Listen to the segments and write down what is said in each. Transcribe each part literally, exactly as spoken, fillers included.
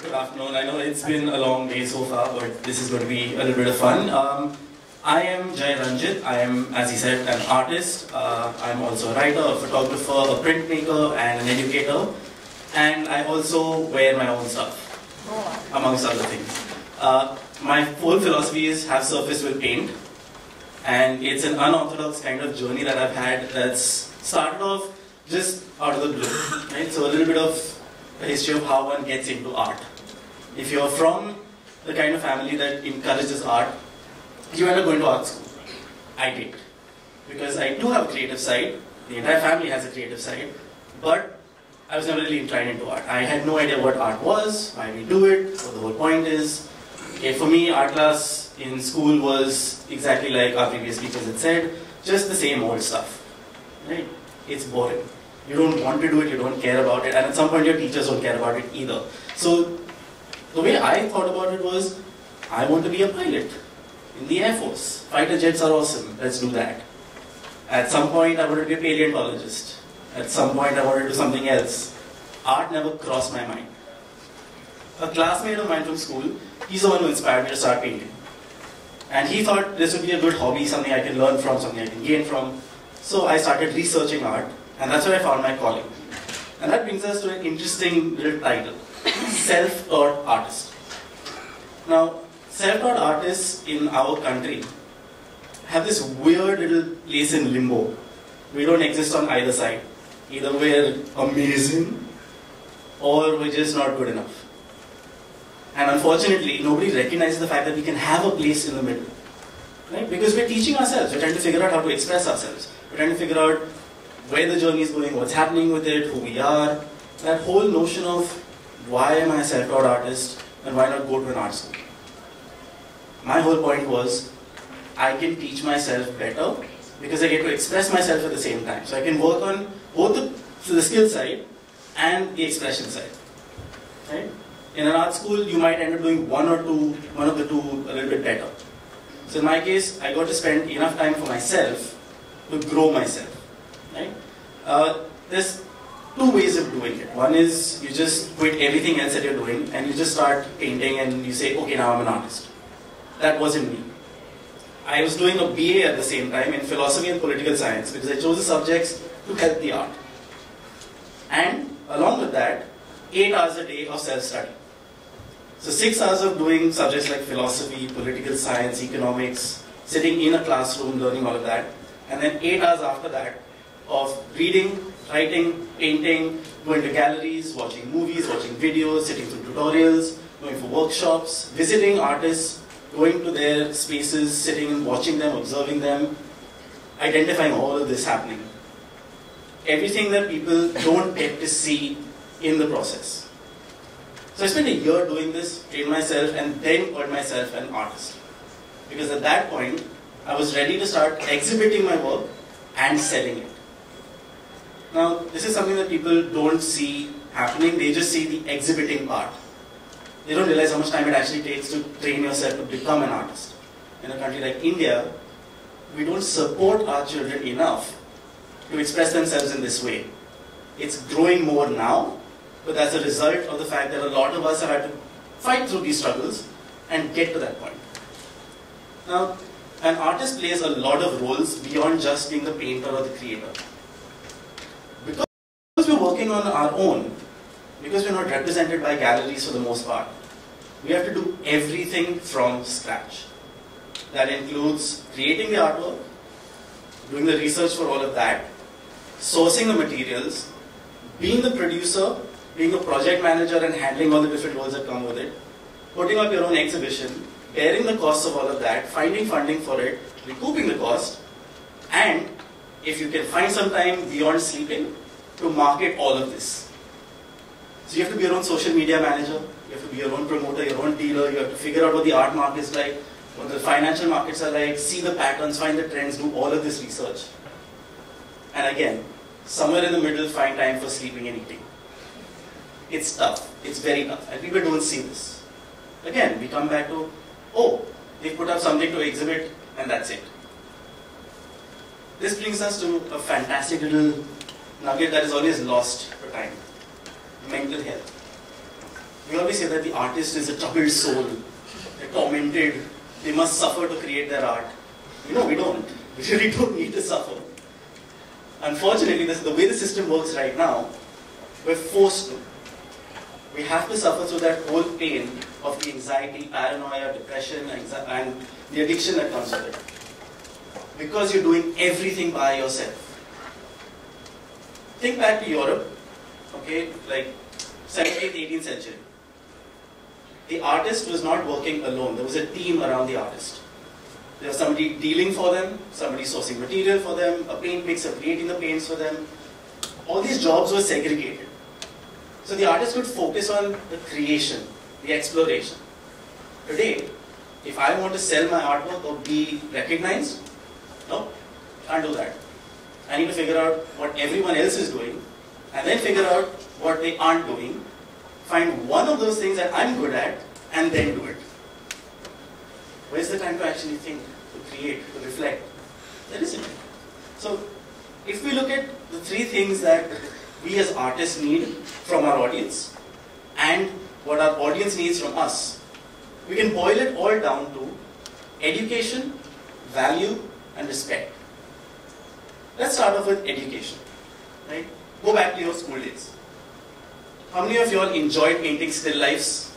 Good afternoon. I know it's been a long day so far, but this is going to be a little bit of fun. Um, I am Ranjit. I am, as he said, an artist. Uh, I'm also a writer, a photographer, a printmaker, and an educator. And I also wear my own stuff, amongst other things. Uh, my whole philosophy is have surface with paint. And it's an unorthodox kind of journey that I've had that's started off just out of the blue. Right? So a little bit of the history of how one gets into art. If you're from the kind of family that encourages art, you end up going to art school. I did. Because I do have a creative side, the entire family has a creative side, but I was never really inclined into art. I had no idea what art was, why we do it, what the whole point is. Okay, for me, art class in school was exactly like our previous speakers had said, just the same old stuff. Right? It's boring. You don't want to do it, you don't care about it, and at some point your teachers don't care about it either. So the way I thought about it was, I want to be a pilot in the Air Force. Fighter jets are awesome, let's do that. At some point I wanted to be a paleontologist. At some point I wanted to do something else. Art never crossed my mind. A classmate of mine from school, he's the one who inspired me to start painting. And he thought this would be a good hobby, something I can learn from, something I can gain from. So I started researching art, and that's where I found my calling. And that brings us to an interesting little title, self-taught artist. Now, self-taught artists in our country have this weird little place in limbo. We don't exist on either side. Either we're amazing, or we're just not good enough. And unfortunately, nobody recognizes the fact that we can have a place in the middle. Right? Because we're teaching ourselves, we're trying to figure out how to express ourselves. We're trying to figure out where the journey is going, what's happening with it, who we are. That whole notion of why am I a self-taught artist and why not go to an art school? My whole point was, I can teach myself better because I get to express myself at the same time. So I can work on both the, the skill side and the expression side. Right? In an art school, you might end up doing one or two, one of the two a little bit better. So in my case, I got to spend enough time for myself to grow myself. Right? Uh, there's two ways of doing it. One is you just quit everything else that you're doing and you just start painting and you say, okay, now I'm an artist. That wasn't me. I was doing a B A at the same time in philosophy and political science because I chose the subjects to help the art. And along with that, eight hours a day of self-study. So six hours of doing subjects like philosophy, political science, economics, sitting in a classroom, learning all of that. And then eight hours after that of reading, writing, painting, going to galleries, watching movies, watching videos, sitting through tutorials, going for workshops, visiting artists, going to their spaces, sitting and watching them, observing them, identifying all of this happening. Everything that people don't get to see in the process. So I spent a year doing this, trained myself, and then called myself an artist. Because at that point, I was ready to start exhibiting my work and selling it. Now, this is something that people don't see happening, they just see the exhibiting part. They don't realize how much time it actually takes to train yourself to become an artist. In a country like India, we don't support our children enough to express themselves in this way. It's growing more now, but that's a result of the fact that a lot of us have had to fight through these struggles and get to that point. Now, an artist plays a lot of roles beyond just being the painter or the creator. Because we're working on our own, because we're not represented by galleries for the most part, we have to do everything from scratch. That includes creating the artwork, doing the research for all of that, sourcing the materials, being the producer, being a project manager and handling all the different roles that come with it, putting up your own exhibition, bearing the costs of all of that, finding funding for it, recouping the cost, and if you can find some time beyond sleeping, to market all of this. So you have to be your own social media manager, you have to be your own promoter, your own dealer, you have to figure out what the art market is like, what the financial markets are like, see the patterns, find the trends, do all of this research. And again, somewhere in the middle, find time for sleeping and eating. It's tough, it's very tough, and people don't see this. Again, we come back to, oh, they put up something to exhibit, and that's it. This brings us to a fantastic little nugget that is always lost for time. Mental health. We always say that the artist is a troubled soul, they're tormented, they must suffer to create their art. You know, we don't. We really don't need to suffer. Unfortunately, this, the way the system works right now, we're forced to. We have to suffer through that whole pain of the anxiety, paranoia, depression, and the addiction that comes with it. Because you're doing everything by yourself. Think back to Europe, okay, like seventeenth, eighteenth century. The artist was not working alone. There was a team around the artist. There was somebody dealing for them, somebody sourcing material for them, a paint mixer creating the paints for them. All these jobs were segregated. So the artist could focus on the creation, the exploration. Today, if I want to sell my artwork or be recognized, no, can't do that. I need to figure out what everyone else is doing, and then figure out what they aren't doing, find one of those things that I'm good at, and then do it. Where's the time to actually think, to create, to reflect? There isn't. So, if we look at the three things that we as artists need from our audience, and what our audience needs from us, we can boil it all down to education, value, and respect. Let's start off with education. Right? Go back to your school days. How many of you all enjoyed painting still lifes?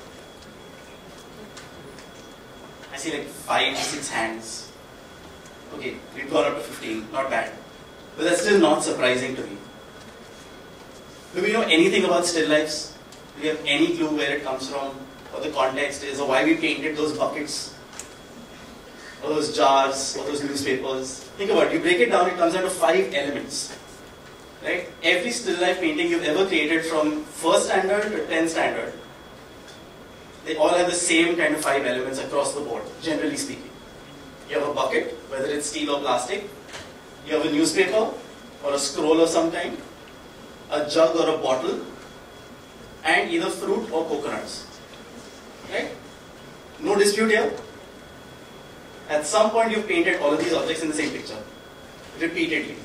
I see like five, six hands. Okay, we've gone up to fifteen, not bad. But that's still not surprising to me. Do we know anything about still lifes? Do we have any clue where it comes from, what the context is, or why we painted those buckets, or those jars, or those newspapers? Think about it. You break it down, it comes down to five elements. Right? Every still life painting you've ever created from first standard to tenth standard, they all have the same kind of five elements across the board, generally speaking. You have a bucket, whether it's steel or plastic. You have a newspaper or a scroll of some kind, a jug or a bottle, and either fruit or coconuts. Right? No dispute here. At some point you've painted all of these objects in the same picture, repeatedly.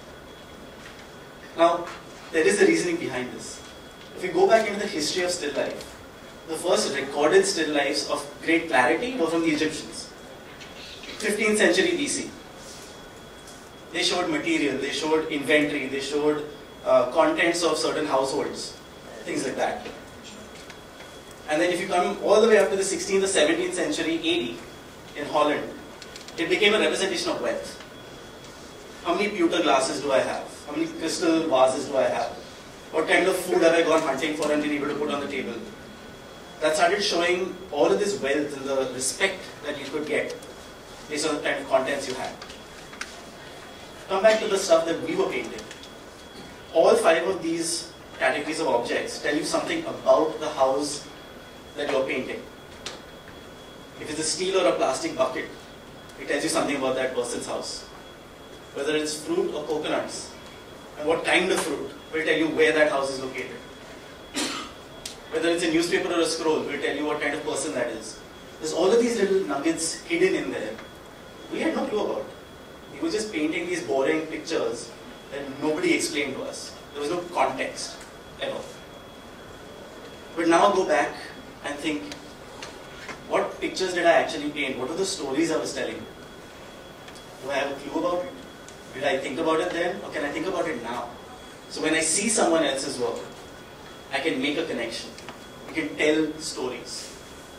Now, there is a reasoning behind this. If you go back into the history of still life, the first recorded still lifes of great clarity were from the Egyptians. fifteenth century B C. They showed material, they showed inventory, they showed uh, contents of certain households, things like that. And then if you come all the way up to the sixteenth or seventeenth century A D in Holland, it became a representation of wealth. How many pewter glasses do I have? How many crystal vases do I have? What kind of food have I gone hunting for and been able to put on the table? That started showing all of this wealth and the respect that you could get based on the kind of contents you had. Come back to the stuff that we were painting. All five of these categories of objects tell you something about the house that you're painting. If it's a steel or a plastic bucket, it tells you something about that person's house. Whether it's fruit or coconuts, and what kind of fruit will tell you where that house is located. Whether it's a newspaper or a scroll will tell you what kind of person that is. There's all of these little nuggets hidden in there. We had no clue about. We were just painting these boring pictures that nobody explained to us. There was no context at all. But now go back and think, what pictures did I actually paint? What were the stories I was telling? Do I have a clue about it? Did I think about it then, or can I think about it now? So when I see someone else's work, I can make a connection. I can tell stories.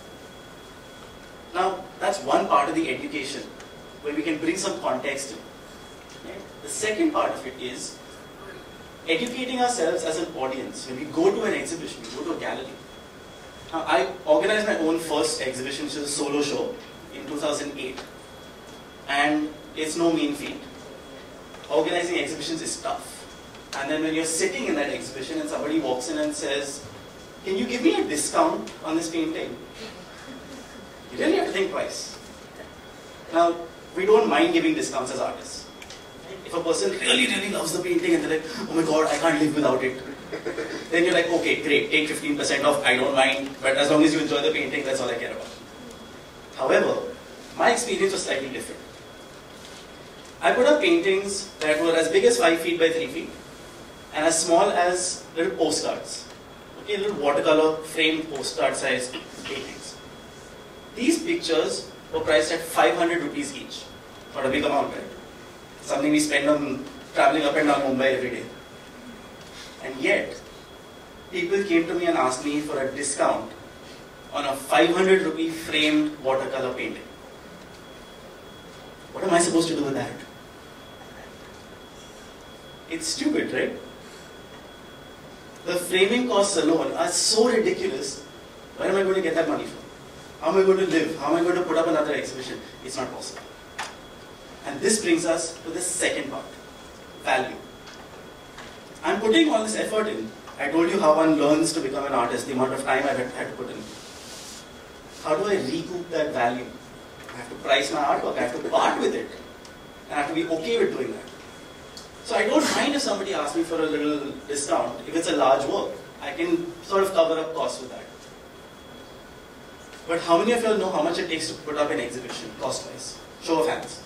Now, that's one part of the education, where we can bring some context in. Right? The second part of it is educating ourselves as an audience. When we go to an exhibition, we go to a gallery. Now, I organized my own first exhibition, which is a solo show, in two thousand eight. And it's no mean feat. Organizing exhibitions is tough. And then when you're sitting in that exhibition and somebody walks in and says, can you give me a discount on this painting? You really have to think twice. Now, we don't mind giving discounts as artists. If a person really, really loves the painting and they're like, oh my god, I can't live without it. Then you're like, okay, great, take fifteen percent off, I don't mind, but as long as you enjoy the painting, that's all I care about. However, my experience was slightly different. I put up paintings that were as big as five feet by three feet and as small as little postcards. Okay, little watercolor framed postcard sized paintings. These pictures were priced at five hundred rupees each. Not a big amount, right? Something we spend on traveling up and down Mumbai every day. And yet, people came to me and asked me for a discount on a five hundred rupee framed watercolor painting. What am I supposed to do with that? It's stupid, right? The framing costs alone are so ridiculous. Where am I going to get that money from? How am I going to live? How am I going to put up another exhibition? It's not possible. And this brings us to the second part, value. I'm putting all this effort in. I told you how one learns to become an artist, the amount of time I've had to put in. How do I recoup that value? I have to price my artwork, I have to part with it. And I have to be okay with doing that. So I don't mind if somebody asks me for a little discount. If it's a large work, I can sort of cover up costs with that. But how many of you all know how much it takes to put up an exhibition, cost-wise? Show of hands.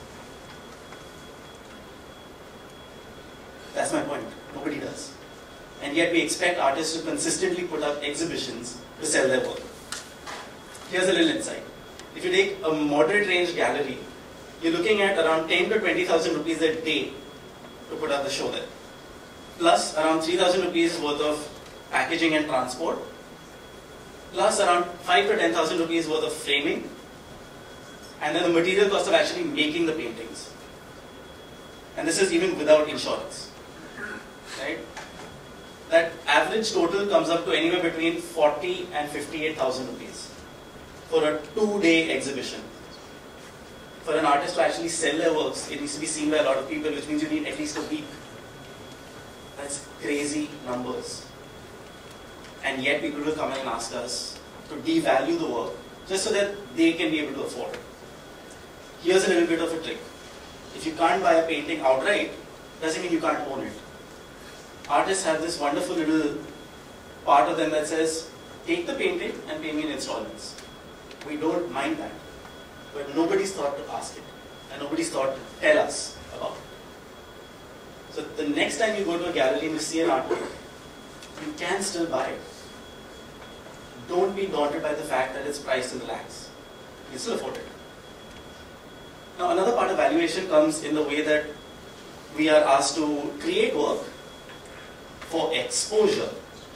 That's my point. Nobody does. And yet we expect artists to consistently put up exhibitions to sell their work. Here's a little insight. If you take a moderate range gallery, you're looking at around ten to twenty thousand rupees a day to put up the show there. Plus around three thousand rupees worth of packaging and transport. Plus around five to ten thousand rupees worth of framing. And then the material cost of actually making the paintings. And this is even without insurance. Right? That average total comes up to anywhere between forty and fifty-eight thousand rupees for a two-day exhibition. For an artist to actually sell their works, it needs to be seen by a lot of people, which means you need at least a week. That's crazy numbers. And yet people will come in and ask us to devalue the work just so that they can be able to afford it. Here's a little bit of a trick. If you can't buy a painting outright, doesn't mean you can't own it. Artists have this wonderful little part of them that says, take the painting and pay me in installments. We don't mind that. But nobody's thought to ask it. And nobody's thought to tell us about it. So the next time you go to a gallery and you see an artwork, you can still buy it. Don't be daunted by the fact that it's priced in the lakhs. You can still afford it. Now another part of valuation comes in the way that we are asked to create work for exposure.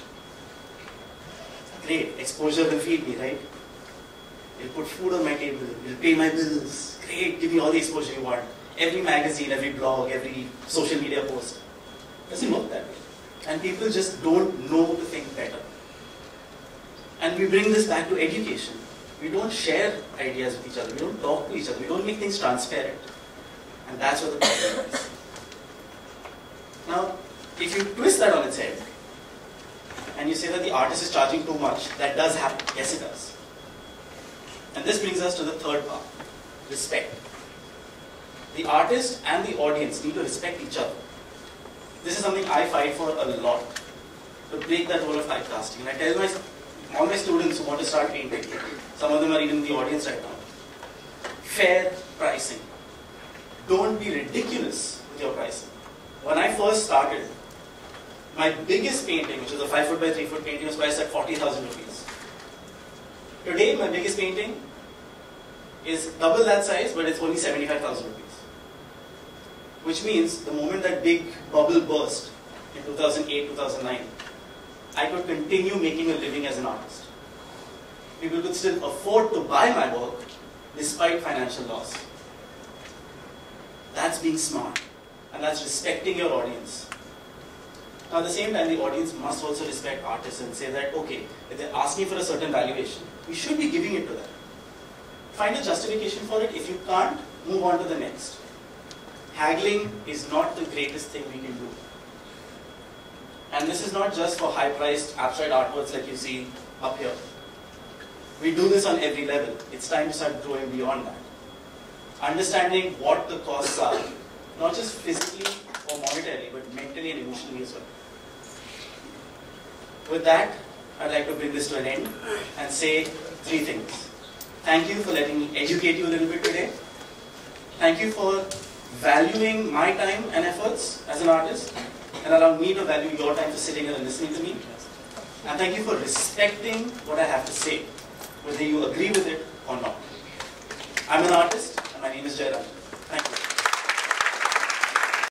Great, exposure will feed me, right? It'll put food on my table, it'll pay my bills. Great, give me all the exposure you want. Every magazine, every blog, every social media post. It doesn't work that way. And people just don't know to think better. And we bring this back to education. We don't share ideas with each other, we don't talk to each other, we don't make things transparent. And that's what the problem is. Now, if you twist that on its head, and you say that the artist is charging too much, that does happen. Yes, it does. And this brings us to the third part, respect. The artist and the audience need to respect each other. This is something I fight for a lot, to break that role of typecasting. And I tell my, all my students who want to start painting, some of them are even in the audience right now, fair pricing. Don't be ridiculous with your pricing. When I first started, my biggest painting, which was a five foot by three foot painting, was priced at forty thousand rupees. Today, my biggest painting is double that size, but it's only seventy-five thousand rupees. Which means the moment that big bubble burst in two thousand eight, two thousand nine, I could continue making a living as an artist. People could still afford to buy my work despite financial loss. That's being smart, and that's respecting your audience. Now, at the same time, the audience must also respect artists and say that, okay, if they're asking for a certain valuation, we should be giving it to them. Find a justification for it. If you can't, move on to the next. Haggling is not the greatest thing we can do. And this is not just for high-priced abstract artworks like you see up here. We do this on every level. It's time to start growing beyond that. Understanding what the costs are, not just physically or monetarily, but mentally and emotionally as well. With that, I'd like to bring this to an end and say three things. Thank you for letting me educate you a little bit today. Thank you for valuing my time and efforts as an artist, and allowing me to value your time for sitting here and listening to me. And thank you for respecting what I have to say, whether you agree with it or not. I'm an artist, and my name is Jai Ranjit.